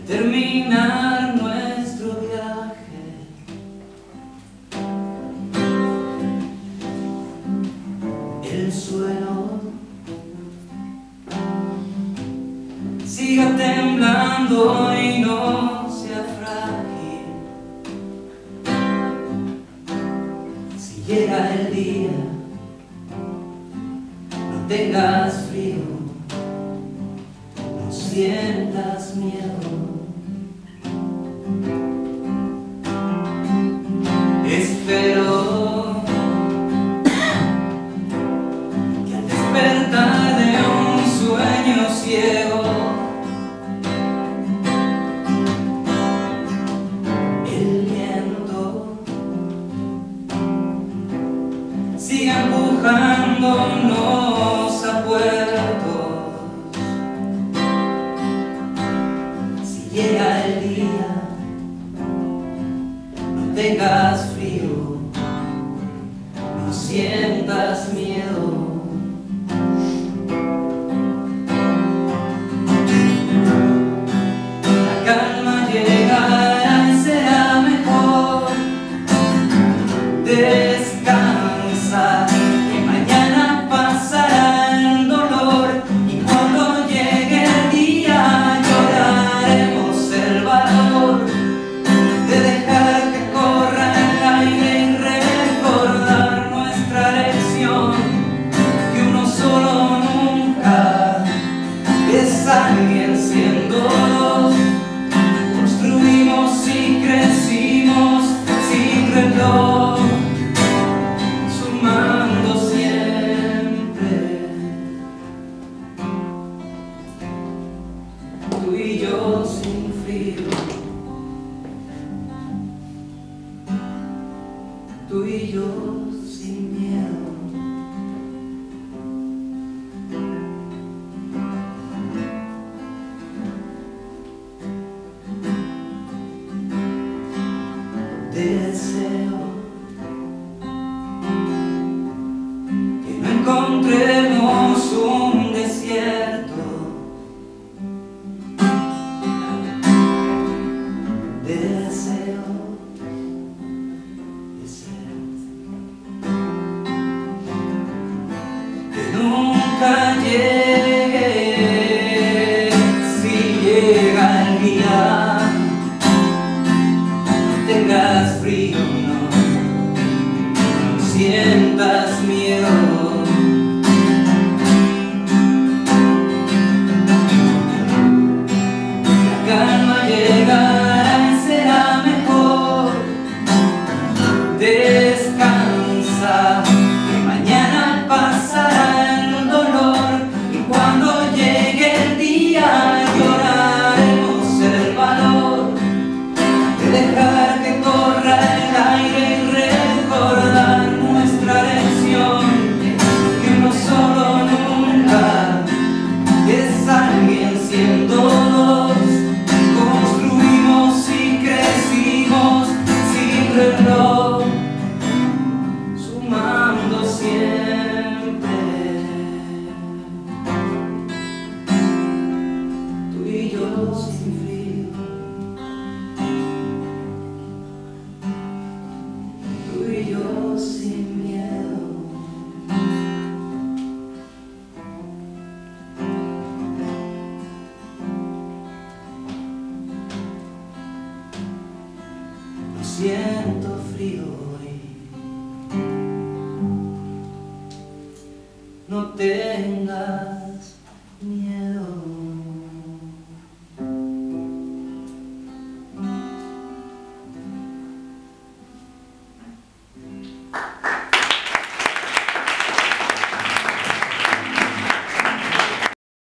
terminar nuestro viaje. El suelo siga temblando y no sea frágil. Si llega el día, no tengas frío, no sientas miedo. Espero que al despertar de un sueño ciego, el viento siga empujándonos a puertos. Si llega el día, no tengas frío, no sientas miedo. La calma llegará y será mejor. Descansa, que mañana pasará el dolor, y cuando llegue el día lloraremos el valor de dejar que corra el aire y recordar nuestra lección, que uno solo nunca es alguien siendo dos. Construimos y crecimos sin reloj, sumando siempre, tú y yo sin frío, tú y yo sin miedo. Deseo que no encontremos un desierto. Deseo que nunca llegue. Si llega el día, no tengas frío, no sientas miedo. La calma llegará y será mejor. Descansa, que mañana pasará el dolor, y cuando llegue el día lloraremos el valor de dejar que corra el aire y recordar nuestra lección, que uno solo nunca es alguien siendo dos. Construimos y crecimos sin reloj, sumando siempre, tú y yo sin frío, tú y yo sin miedo. No siento frío hoy, no te